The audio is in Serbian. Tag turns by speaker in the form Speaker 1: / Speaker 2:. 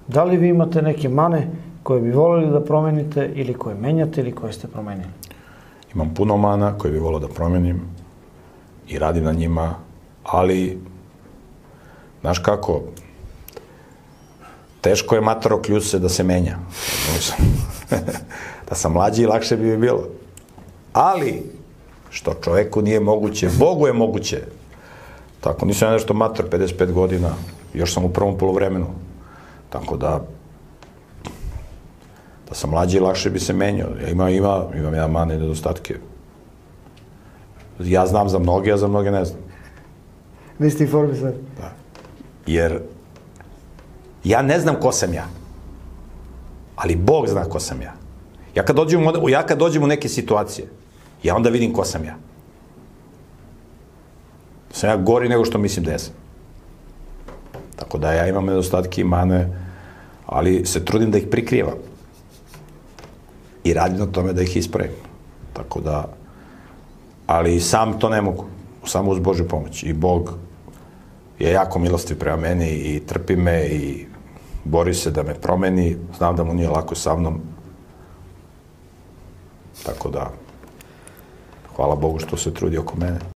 Speaker 1: Da li vi imate neke mane koje bi voljeli da promenite ili koje menjate ili koje ste promenili?
Speaker 2: Imam puno mana koje bi volio da promenim i radim na njima, ali, znaš kako, teško je mataro kljuse da se menja. Da sam mlađi, lakše bi mi bilo. Ali, što čoveku nije moguće, Bogu je moguće. Tako, nisam ja nešto mator, 55 godina, još sam u prvom polovremenu. Tako da sam mlađi, lakše bi se menjao. Imam ja mane i nedostatke. Ja znam za mnoge, a za mnoge ne znam.
Speaker 1: Vi ste informisani.
Speaker 2: Da. Jer ja ne znam ko sam ja. Ali Bog zna ko sam ja. Ja kad dođem u neke situacije, ja onda vidim ko sam ja. Sam ja gori nego što mislim da jesam. Tako da ja imam nedostatke i mane, ali se trudim da ih prikrivam. I radim na tome da ih ispravim. Tako da, ali sam to ne mogu. Samo uz Božju pomoć. I Bog je jako milostiv prema meni i trpi me i bori se da me promeni. Znam da mu nije lako sa mnom. Tako da, hvala Bogu što se trudi oko mene.